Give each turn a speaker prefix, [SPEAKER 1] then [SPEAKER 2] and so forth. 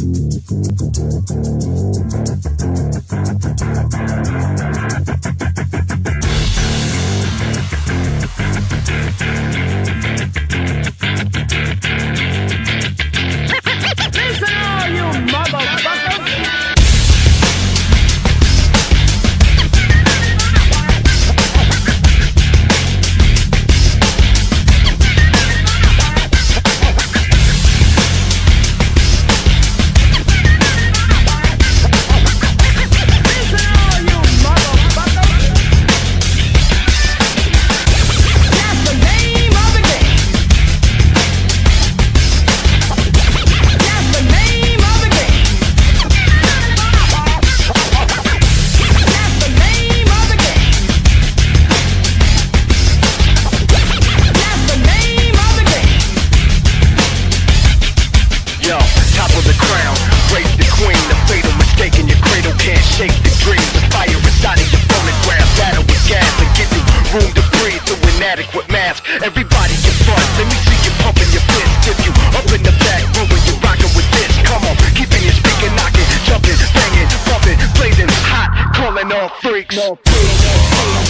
[SPEAKER 1] Everybody get fun, let me see you pumping your fist. If you up in the back room and you rockin' with this, come on, keeping your speaker knocking, jumping, banging, bumping, blazing hot, calling all freaks.